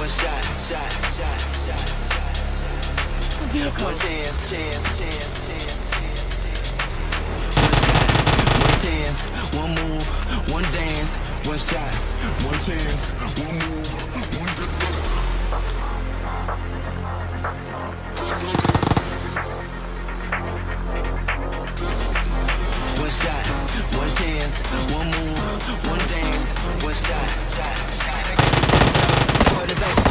Vehicles. One chance, one move, one dance, one shot, one chance, one move, one dance. One shot, one chance, one move, one dance, one shot, for the best.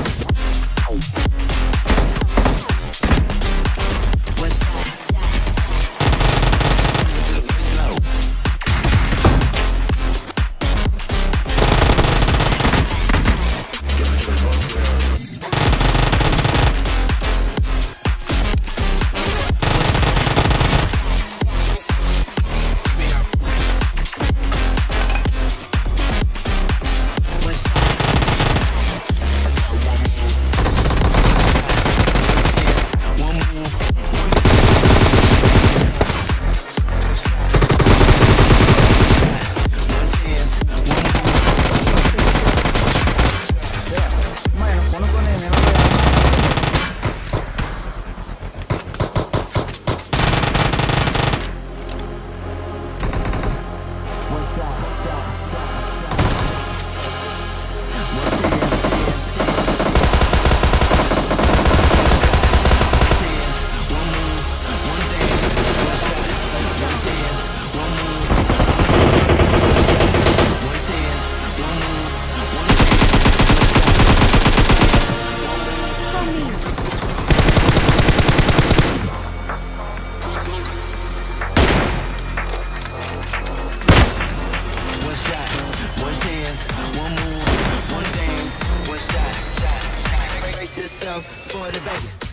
One move, one dance, one shot. Brace yourself for the bass.